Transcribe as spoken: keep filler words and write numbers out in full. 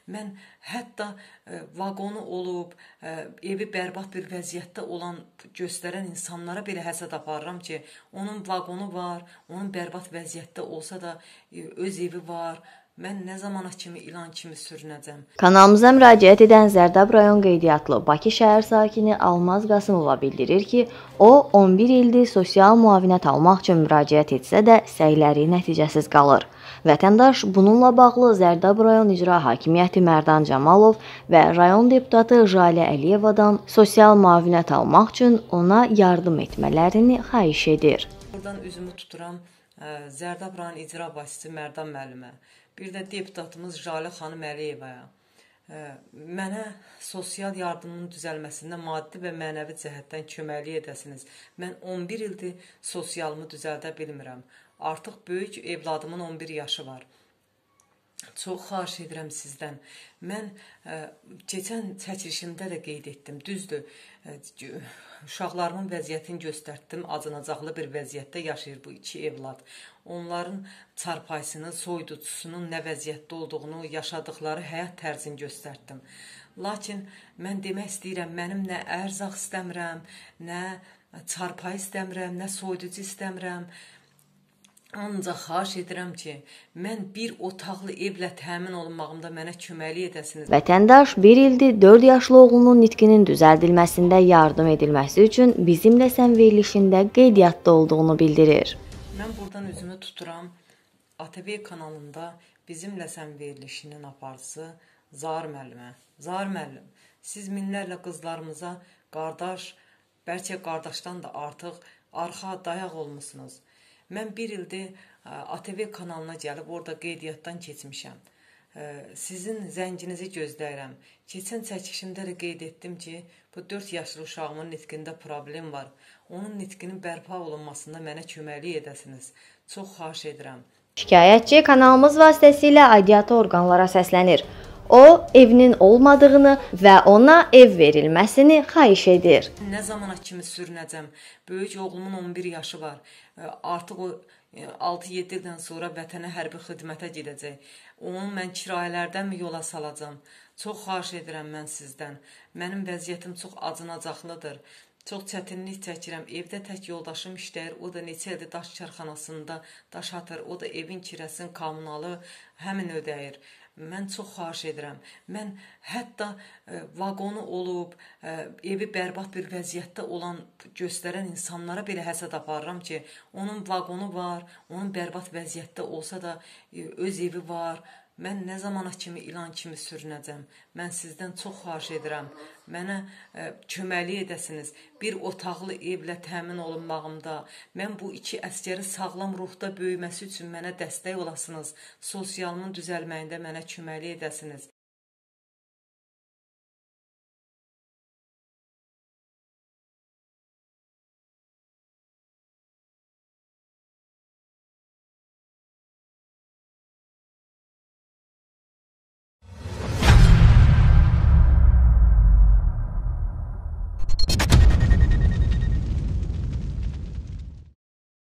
Mən hətta ə, vaqonu olub, ə, evi bərbad bir vəziyyətdə olan göstərən insanlara belə həsəd aparıram ki, onun vaqonu var, onun bərbad vəziyyətdə olsa da ə, öz evi var. Mən nə zamana kimi ilan kimi sürünəcəm? Kanalımıza müraciət edən Zərdab rayon qeydiyyatlı Bakı şəhər sakini Almaz Qasımova bildirir ki, o on bir ildir sosial müavinət almaq üçün müraciət etsə də səyləri nəticəsiz qalır. Vətəndaş bununla bağlı Zərdab rayon İcra Hakimiyyəti Mərdan Camalov və rayon deputatı Jalə Əliyevadan sosial müavinət almaq üçün ona yardım etmələrini xahiş edir. Buradan üzümü tuturam ə, Zərdab rayon icra başçısı Mərdan müəllimə. Bir də deputatımız Jalə xanım Əliyevaya. Mənə sosial yardımın düzəlməsində maddi və mənəvi cəhətdən köməklik edəsiniz. Mən on bir ildir sosialımı düzəldə bilmirəm. Artıq böyük evladımın on bir yaşı var. Çox xahiş edirəm sizdən. Mən ə, keçən çəkilişimdə də qeyd etdim. Düzdür, ə, uşaqlarımın vəziyyətini göstərdim. Acınacaqlı bir vəziyyətdə yaşayır bu iki evlad. Onların çarpayısını, soyuducusunun nə vəziyyətdə olduğunu, yaşadıkları həyat tərzini göstərdim. Lakin mən demək istəyirəm, mənim nə ərzaq istəmirəm, nə çarpayı istəmirəm, nə soyuducu istəmirəm. Ancaq xahiş edirəm ki, mən bir otaqlı evlə təmin olunmağımda mənə köməklik edəsiniz. Vətəndaş bir ildir dörd yaşlı oğlunun nitqinin düzəldilməsində yardım edilməsi üçün Bizimlə Sən verilişində qeydiyyatda olduğunu bildirir. Mən buradan üzümü tuturam. A T V kanalında Bizimlə Sən verilişinin aparıcısı Zahir müəllimə. Zahir müəllim, siz minlərlə qızlarımıza qardaş, bəlkə qardaşdan da artıq arxa dayaq olmusunuz. Mən bir ildir A T V kanalına gəlib orada qeydiyyatdan keçmişəm. Sizin zənginizi gözləyirəm. Keçən çəkişimdə də qeyd etdim ki, bu dörd yaşlı uşağımın nitqində problem var. Onun nitqinin bərpa olunmasında mənə köməklik edəsiniz. Çox xahiş edirəm. Şikayətçi kanalımız vasitəsilə aidiyyatı orqanlara səslənir. O, evinin olmadığını və ona ev verilməsini xahiş edir. Nə zamana kimi sürünəcəm? Böyük oğlumun on bir yaşı var. Artıq o altı yeddi ildən sonra vətənə hərbi xidmətə gedəcək. Onu mən kirayələrdən mi yola salacam? Çox xahiş edirəm mən sizdən. Mənim vəziyyətim çox acınacaqlıdır. Çox çətinlik çəkirəm. Evdə tək yoldaşım işləyir. O da neçə ildir daş karxanasında daş atır. O da evin kirəsini, kommunalı həmin ödəyir. Mən çox xahiş edirəm. Mən hətta ə, vaqonu olub, ə, evi bərbad bir vəziyyətdə olan göstərən insanlara belə həsəd aparıram ki, onun vaqonu var, onun bərbad vəziyyətdə olsa da ə, öz evi var. Mən nə zamana kimi ilan kimi sürünəcəm? Mən sizdən çox xahiş edirəm. Mənə ə, köməklik edəsiniz. Bir otaqlı evlə təmin olunmağımda, mən bu iki əsgəri sağlam ruhda böyüməsi üçün mənə dəstək olasınız. Sosialımın düzəlməyində mənə köməklik edəsiniz.